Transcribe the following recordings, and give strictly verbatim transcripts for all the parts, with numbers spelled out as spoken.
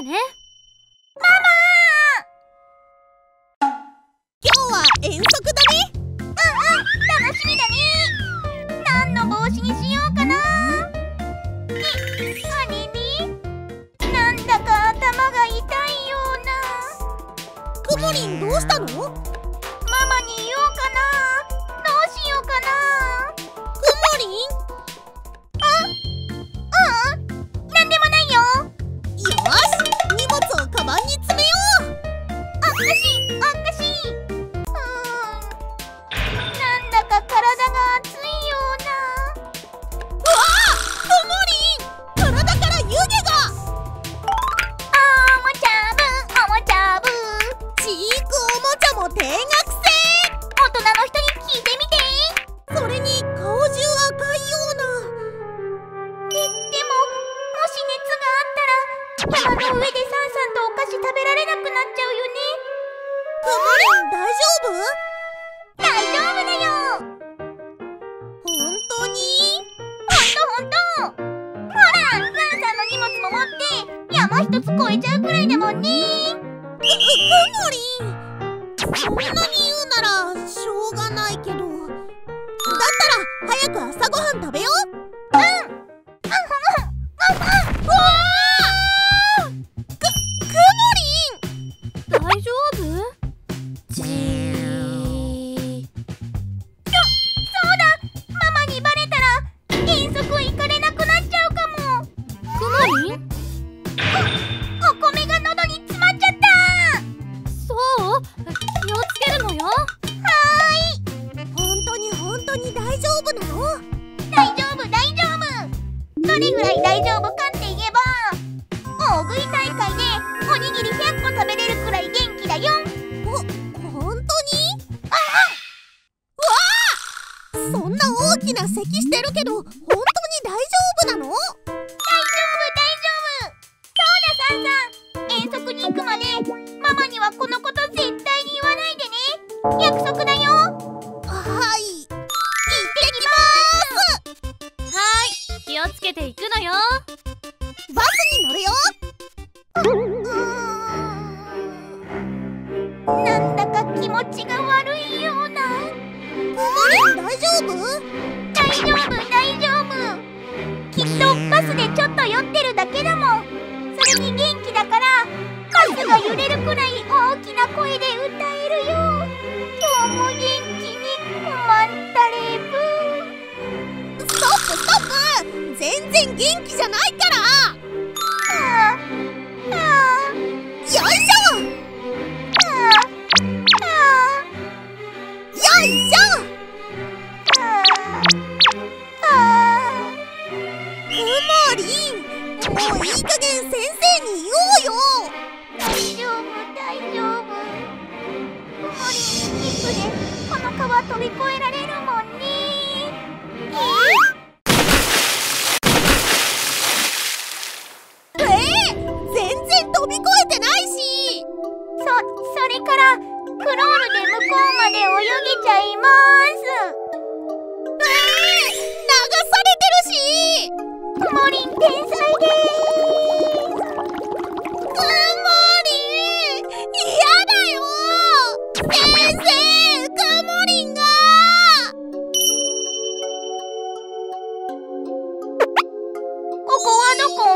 ね。 ママー、今日は遠足だね。うんうん、楽しみだね。何の帽子にしようかな。え、あれれ、なんだか頭が痛いような。くもりん、どうしたの？ママに言おうかな。どうしようかな。くもりん？あ、ううん、なんでもないよ。よし、荷物をカバンに詰めよう。おかしい、おかしい。うーん、なんだか体が熱いような。うわあ、くもりん、体から湯気が。おもちゃ部、おもちゃ部。ちーくおもちゃも低学生。大人の人に聞いてみて。それに顔中赤いような。で、でも、もし熱があったら山の上でさんさんとお菓子食べられなくなっちゃうよね。くもりん、大丈夫？大丈夫だよ。本当に？ほんとほんと。ほら、さんさんの荷物も持って山一つ越えちゃうくらいだもんね。く、くもりん、そんなに言うならしょうがないけど、だったら早く朝ごはん食べよう。うん。うわあ！く、くもりん、 大丈夫？じー。 そうだ、ママにバレたら遠足行かれなくなっちゃうかも。 くもりん？ お、お米が喉に詰まっちゃった。 そう？気をつけるのよ。 はーい。本当に本当に大丈夫なの？大丈夫大丈夫。どれぐらい大丈夫かって言えば、大食い大会でおにぎりひゃっこ食べれるくらい元気だよ。お、本当に？ああ、うわあ、そんな大きな咳してるけど本当に大丈夫なの？大丈夫大丈夫。そうだ、さんさん、遠足に行くまでママにはこのこと絶対に言わないでね。約束だよ。はい、行ってきまーす。 はい、気をつけていくのよ。 バスに乗るよ。うーん、なんだか気持ちが悪いような。くもりん、大丈夫？大丈夫大丈夫。きっとバスでちょっと酔ってるだけだもん。それに元気だからバスが揺れるくらい大きな声で歌えるよ。今日も元気に困ったれぶ。ストップストップ、全然元気じゃないから。はあ、はあ、よいしょ。はあ、はあ、よいしょ。はあ、はあ、くもりん、もういい加減先生に言おうよ。大丈夫大丈夫。くもりん、スキップでこの川飛び越えられるもんね。えー、えー、全然飛び越えてないし。そ、それからクロールで向こうまで泳げちゃいます。えー、流されてるし。くもりん、天才でーす。くもりん、嫌だよ。先生、くもりんが。ここはどこ？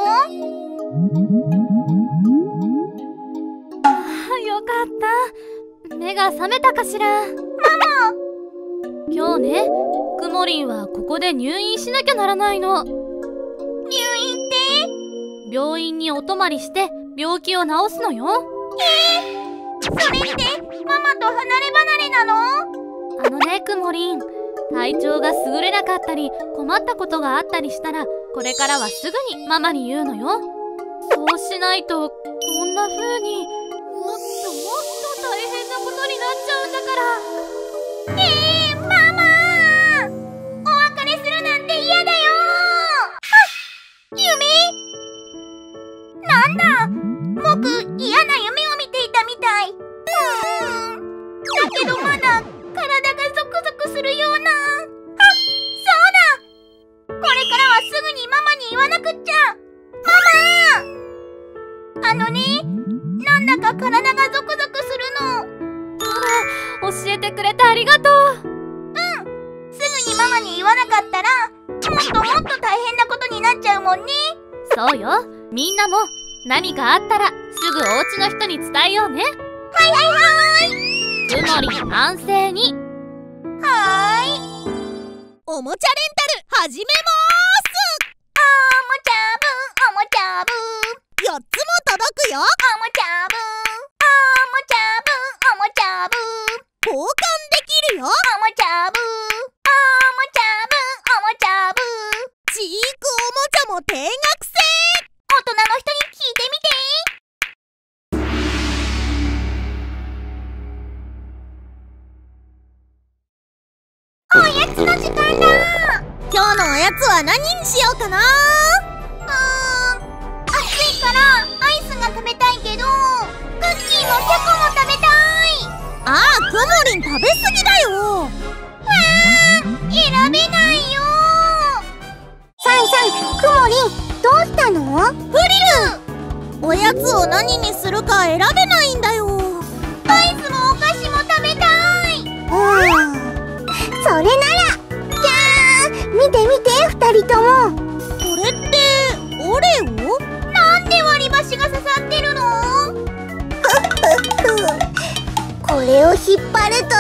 ああ、よかった。目が覚めたかしら。 ママ。 今日ね、くもりんはここで入院しなきゃならないの。 入院って？ 病院にお泊まりして病気を治すのよ。 えー、それってママと離れ離れなの？ あのね、くもりん、体調が優れなかったり困ったことがあったりしたら、これからはすぐにママに言うのよ。そうしないとこんな風にもっともっと大変なことになっちゃうんだから。 えー、ママ、お別れするなんて嫌だよ。あ、夢？なんだ、僕嫌な夢を見ていたみたい。うーん、だけどまだ体がゾクゾクするような。あ、そうだ、これからはすぐにママに言わなくっちゃ。ママ、あのね。なんだか体がゾクゾクするの。 教えてくれてありがとう。 すぐにママに言わなかったら、もっともっと大変なことになっちゃうもんね。 そうよ。みんなも何かあったらすぐお家の人に伝えようね。 はいはいはーい。 くもりん安静に。 はーい。 おもちゃレンタル始めまおもちゃ部、おもちゃ部。 ーす。よっつも届くよ。 おもちゃ部、おもちゃ部、おもちゃ部。 交換できるよ。 おもちゃ部、おもちゃ部、おもちゃ部。 ちーくおもちゃも定額制。 大人の人に聞いてみて。おやつの時間だ。 今日のおやつは何にしようかな。 うーん、暑いからアイスが食べたいけど、クッキーもチョコも食べたい。 ああ、くもりん食べ過ぎだよ。 選べないよ。さんさん、くもりん、どうしたの？ フリル、おやつを何にするか選べないんだよ。 アイスもお菓子も食べたい。うん、それなら、じゃあ見て見て、ふたりとも。 これってオレオ？ なんで割り箸が刺さってるの？これを引っ張ると、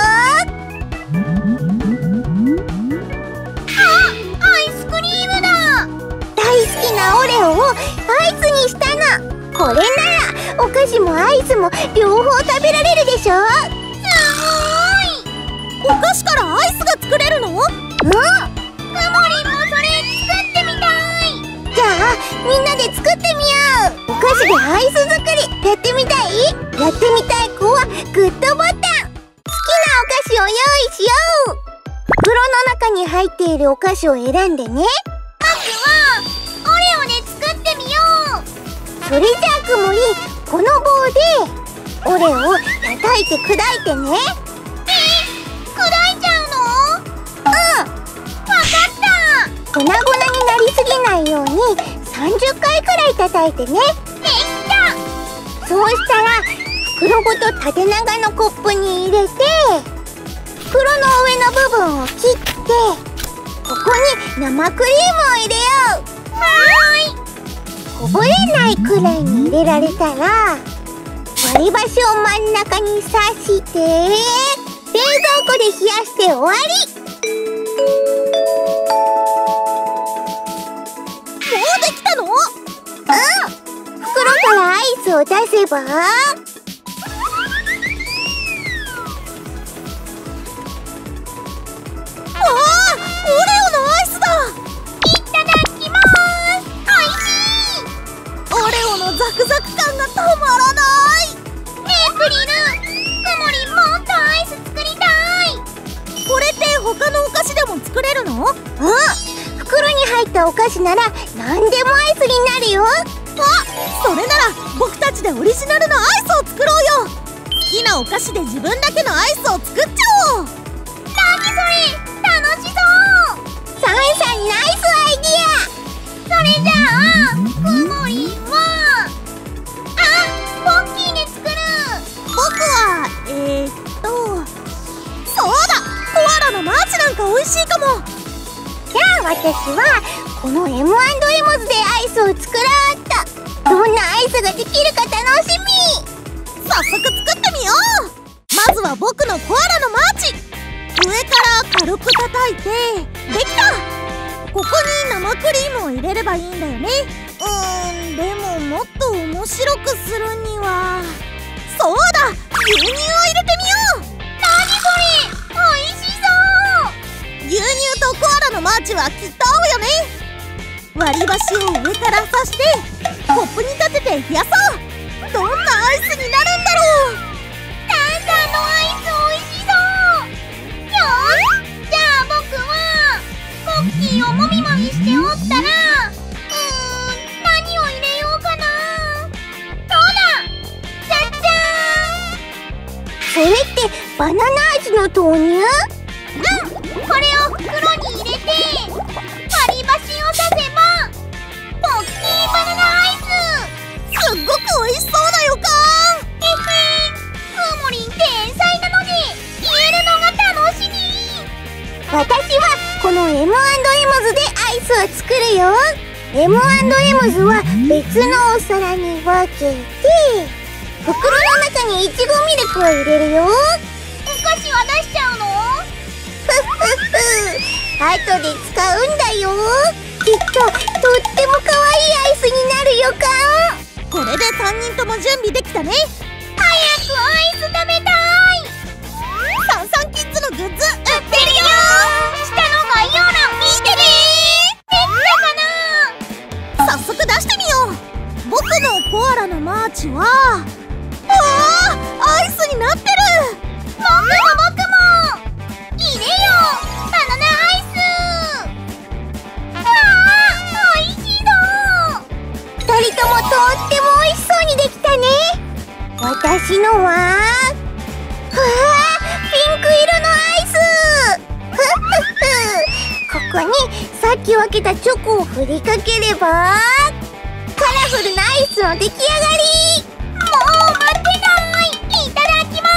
アイスクリームだ。大好きなオレオをアイスにしたの。これならお菓子もアイスも両方食べられるでしょ。すお菓子からアイスが作れるの？ ごーい。うん、くもりんもそれ作ってみたい。じゃあみんなで作ってみよう。お菓子でアイス作りやってみたい？やってみたい子はグッドボタン。好きなお菓子を用意しよう。袋の中に入っているお菓子を選んでね。まずはオレオで作ってみよう。それじゃあくもりん、この棒でオレオを叩いて砕いてね。え、砕いちゃうの？うん、わかった。粉々になりすぎないようにさんじゅっかいくらい叩いてね。できた。そうしたら袋ごと縦長のコップに入れて、袋の上の部分を切って、ここに生クリームを入れよう。はーい。こぼれないくらいに入れられたら、割り箸を真ん中に刺して冷蔵庫で冷やして終わり。 もうできたの？ うん、袋からアイスを出せば、 ザクザク感がたまらない。 エイプリル、くもりんもっとアイス作りたい。 これって他のお菓子でも作れるの？ うん、袋に入ったお菓子なら何でもアイスになるよ。 あ、それなら僕たちでオリジナルのアイスを作ろうよ。好きなお菓子で自分だけのアイスを作っちゃおう。 なにそれ、楽しそう。サンさんナイスアイディア。それじゃあくもりんはポッキーで作る。 僕はえー、っとそうだ、コアラのマーチなんか美味しいかも。 じゃあ私はこの エムアンドエムズ でアイスを作ろうっと。どんなアイスができるか楽しみ。 早速作ってみよう。まずは僕のコアラのマーチ、上から軽く叩いてできた。ここに生クリームを入れればいいんだよね。うーん、でももっと面白くするには、そうだ、牛乳を入れてみよう。 なにそれ、おいしそう。 牛乳とコアラのマーチはきっと合うよね。割り箸を上から刺してコップに立てて冷やそう。どんなアイスになるんだろう。 タンさんのアイスおいしそう。よーし、じゃあ僕はポッキーをもみもみして折ったら、うーん、何を入れようかな。そうだ、じゃじゃーん。それってバナナ味の豆乳？うん、これを袋に入れて割り箸を刺せばポッキーバナナアイス。 すっごく美味しそう私はこの エムアンドエムズ でアイスを作るよ。 エムアンドエムズ は別のお皿に分けて、袋の中にいちごミルクを入れるよ。お菓子は出しちゃうの？ふっふっふ、後で使うんだよ。きっととっても可愛いアイスになる予感。 これでさんにんとも準備できたね。 早くアイス食べたい。 サンサンキッズのグッズ売ってるよ。 下の概要欄見てね。できたかな？ 早速出してみよう。僕のコアラのマーチは、わあ、アイスになってる。 僕も僕も入れよう、バナナアイス。わあ、おいしそう。ふたりともとってもおいしそうにできたね。私のは、わあ、ピンク色のアイス。ふっふっふ、ここにさっき分けたチョコを振りかければ、カラフルなアイスの出来上がり。もう待てない。いただきます。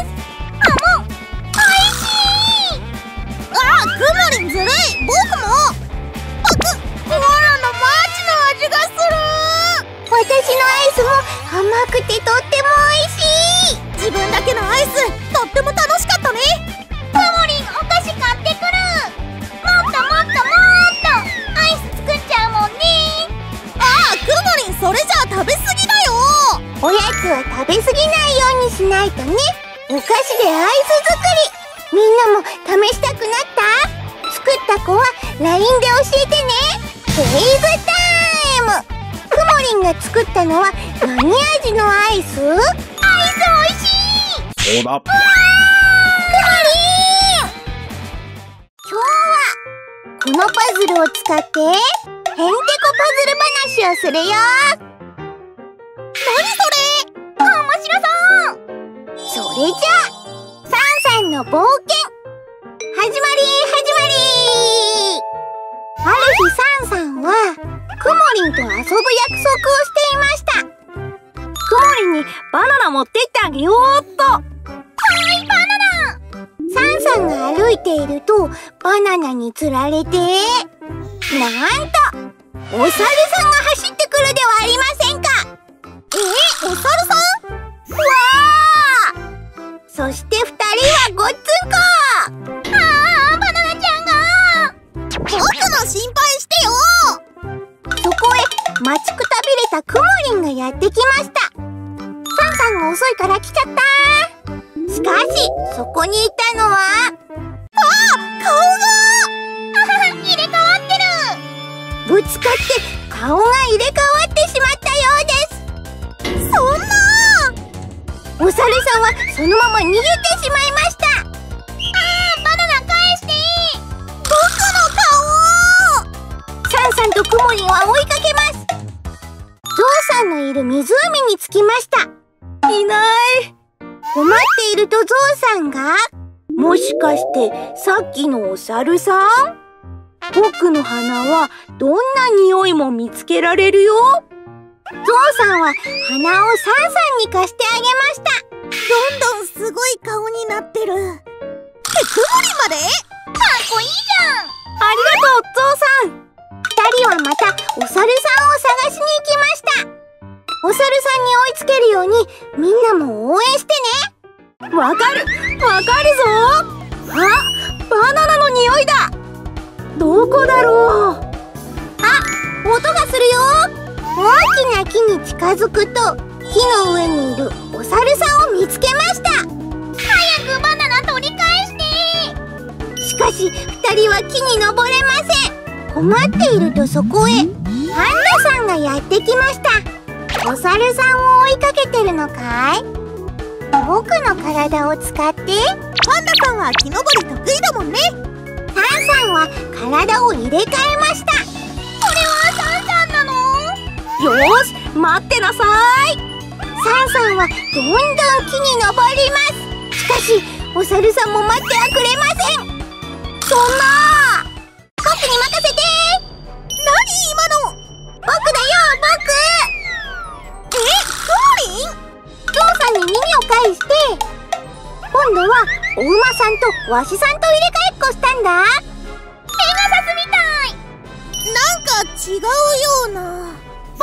あ、もうおいしい。 ああ、くもりんずるい。僕も。僕、コアラのマーチの味がする。 私のアイスも甘くてとってもおいしい。 自分だけのアイス、とっても楽しかったね。 くもりん、お菓子買ってくる。もっともっともっとアイス作っちゃうもんね。 ああ、くもりん、それじゃあ食べ過ぎだよ。 おやつは食べ過ぎないようにしないとね。お菓子でアイス作り、みんなも試したくなった？作った子は ライン で教えてね。クイズタイム。くもりんが作ったのは何味のアイス？アイスおいしい。 そうだ。 くもりん、今日はこのパズルを使ってへんてこパズル話をするよ。 何それ？ 面白そう。それじゃあ、サンさんの冒険始まり始まり。ある日、サンさんはくもりんと遊ぶ約束をしていました。 くもりんにバナナ持ってってあげようっと。 はい、バナナ。サンさんが歩いているとバナナにつられて、なんとお猿さんが走ってくるではありませんか。 え、お猿さん？ わあ！そして二人はごっつんこ。ああ、バナナちゃんが。 僕の心配してよ。 そこへ待ちくたびれたくもりんがやってきました。サンさんが遅いから来ちゃった。しかしそこにいたのは、ああ、顔が入れ替わってる。ぶつかって顔が入れ替わってしまったようです。 そんな。 お猿さんはそのまま逃げてしまいました。ああ、バナナ返して。 僕の顔。サンさんとくもりんは追いかけます。ゾウさんのいる湖に着きました。 いない。 困っているとゾウさんが、 もしかしてさっきのお猿さん？僕の鼻はどんな匂いも見つけられるよ。 ゾウさんは鼻をサンさんに貸してあげました。 どんどんすごい顔になってる。ってくもりまで？ かっこいいじゃん。 ありがとう、ゾウさん。 二人はまたお猿さんを探しに行きました。お猿さんに追いつけるようにみんなも応援してね。わかる、わかるぞ。あ、バナナの匂いだ。どこだろう。 あ、音がするよ。大きな木に近づくと木の上にいるお猿さんを見つけました。早くバナナ取り返して。しかし二人は木に登れません。困っているとそこへパンダさんがやってきました。お猿さんを追いかけてるのかい？僕の体を使って。 パンダさんは木登り得意だもんね。 サンさんは体を入れ替えました。これはサンさんなの？ よーし、待ってなさい。 サンさんはどんどん木に登ります。しかしお猿さんも待ってはくれません。そんな、僕に任せて。 何今の？ 僕だよ、僕。 え、くもりん？ ゾウさんに耳を返して、今度はお馬さんとワシさんと入れ替えっこしたんだ？ペガサスみたい。 なんか違うような。 僕のバ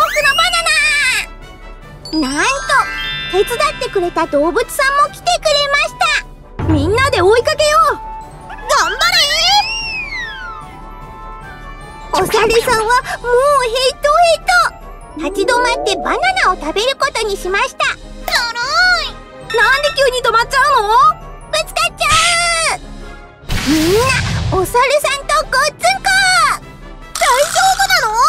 ナナ。なんと手伝ってくれた動物さんも来てくれました。みんなで追いかけよう。頑張れ。お猿さんはもうヘイトヘイト。立ち止まってバナナを食べることにしました。ずるい。なんで急に止まっちゃうの？ぶつかっちゃう。みんなお猿さんとごっつんこ。大丈夫なの？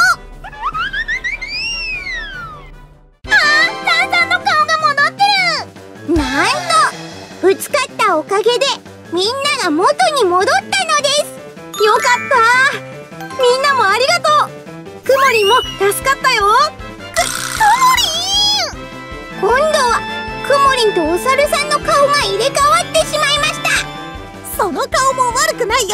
あー、サンさんの顔が戻ってる。なんとぶつかったおかげでみんなが元に戻ったのです。よかった。みんなもありがとう。くもりんも助かったよ。く、くもりん。今度はくもりんとお猿さんの顔が入れ替わってしまいました。 その顔も悪くないよ。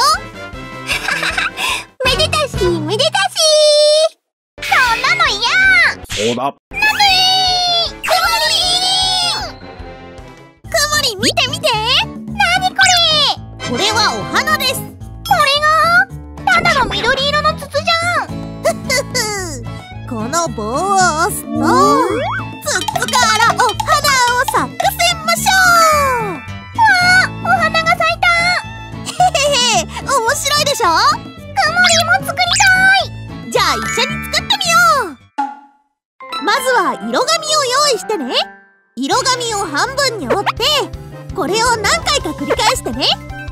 めでたしめでたし。そんなの嫌。 そうだ。 なぜー。くもりん。 くもりん見て見て。 なにこれ。 これはお花です。 これがただの緑色の筒じゃん。 ふふふ。この棒を押すと筒からお花を咲かせましょう。 わあ、お花が咲いた。 へへへ、面白いでしょ。 くもりんも作りたい。 じゃあ一緒に作ってみよう。まずは色紙を用意してね。色紙を半分に折ってこれを何回か繰り返してね。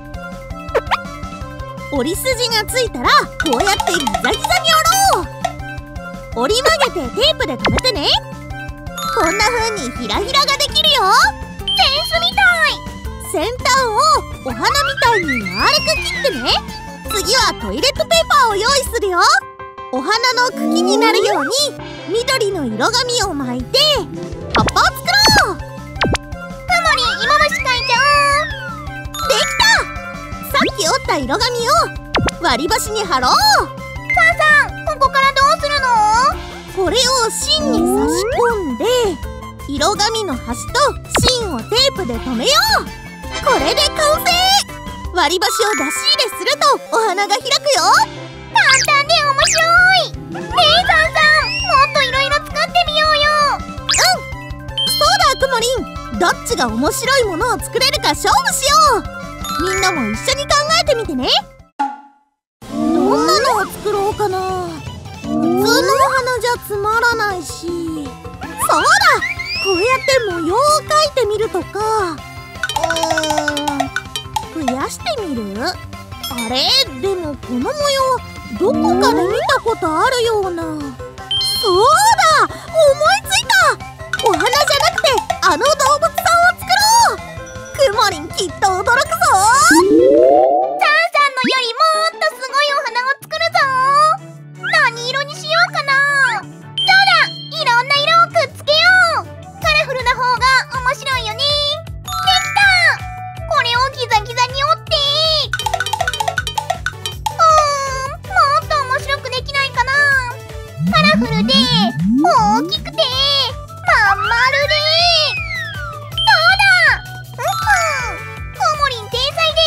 折り筋がついたらこうやってギザギザに折ろう。折り曲げてテープで留めてね。こんな風にひらひらができるよ。 センスみたい。 先端をお花みたいに丸く切ってね。次はトイレットペーパーを用意するよ。お花の茎になるように緑の色紙を巻いて葉っぱを作ろう。 くもりん、芋虫描いちゃできた。さっき折った色紙を割り箸に貼ろう。 おう。母さん、ここからどうするの？ これを芯に差し込んで色紙の端と芯をテープで留めよう。これで完成。割り箸を出し入れするとお花が開くよ。 簡単で面白い。ねえ、サンさん、もっといろいろ作ってみようよ。 そうだ、くもりん。どっちが面白いものを作れるか勝負しよう。みんなも一緒に考えてみてね。どんなのを作ろうかな。普通のお花じゃつまらないし。そうだ、こうやって模様を描いてみるとか。うーん、増やしてみる？あれ、でもこの模様どこかで見たことあるような。そうだ、思いついた。お花じゃなくてあの動物さんを作ろう。くもりんきっと驚くぞ。サンさんのよりもっとすごいお花を作るぞ。何色にしようかな。そうだ、いろんな色をくっつけよう。カラフルな方が面白いよね。できた。これをギザギザに折って。うーん、もっと面白くできないかな。カラフルで大きくてまん丸で。そうだ。うんうん、くもりん天才です。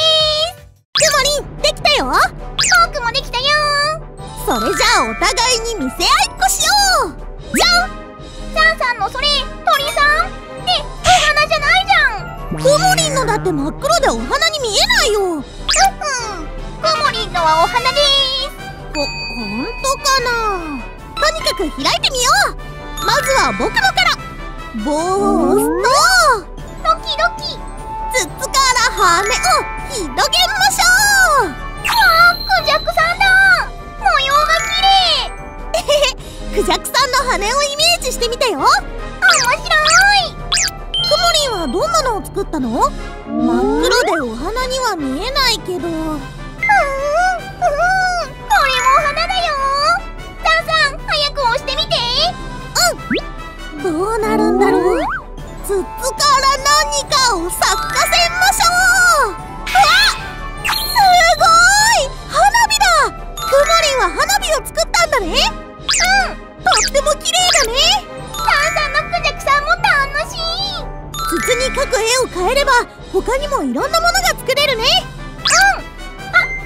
くもりん、できたよ。 僕もできたよ。 それじゃあお互いに見せ合いっこしよう。じゃん。 サンさんのそれ鳥さんね、お花じゃないじゃん。 くもりんのだって真っ黒でお花に見えないよ。うんうん、 くもりんのはお花でーす。 ほ、ほんとかな。とにかく開いてみよう。まずは僕のから。棒を押すとドキドキ。 筒から羽を広げましょう。 わあ、クジャクさんだ。模様が綺麗。 クジャクさんの羽をイメージしてみてよ。面白い。 くもりんはどんなのを作ったの？真っ黒でお花には見えないけど。うーん、うーん、 これもお花だよ。サンさん、早く押してみて。 うん。どうなるんだろう。筒から何かを咲かせましょう。うわっ、すごい、花火だ。くもりんは花火を作ったんだね。うん、とっても綺麗だね。 サンさんのクジャクさんも楽しい。 筒に描く絵を変えれば他にもいろんなものが作れるね。 うん。あ、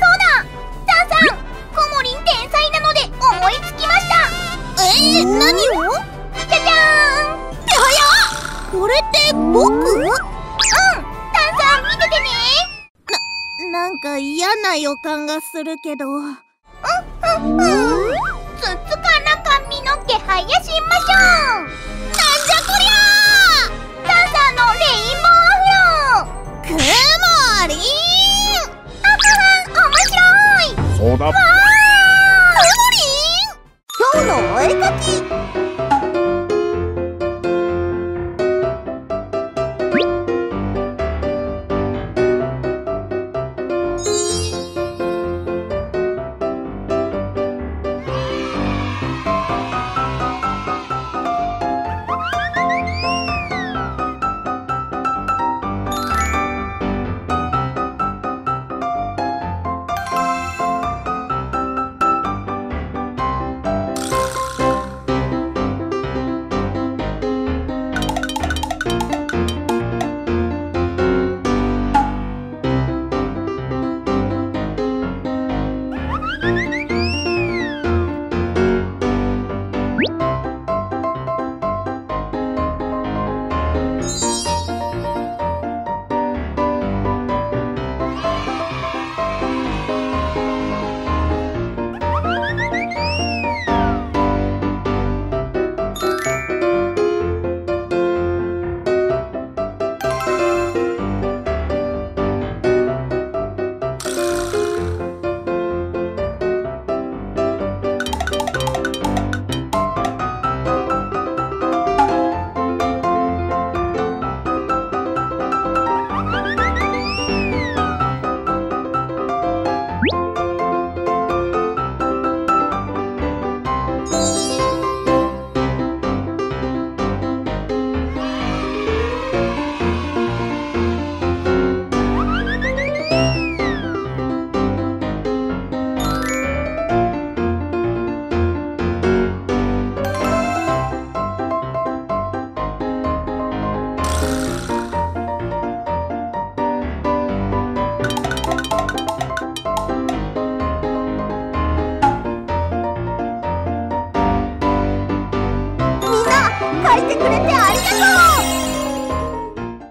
か嫌な予感がするけど。うんうんうん。 つつかな髪の毛生やしましょう。なんじゃこりゃー。ササのレインボーアフロ。 くもりーん。 あはは、面白い。 そうだ。 わー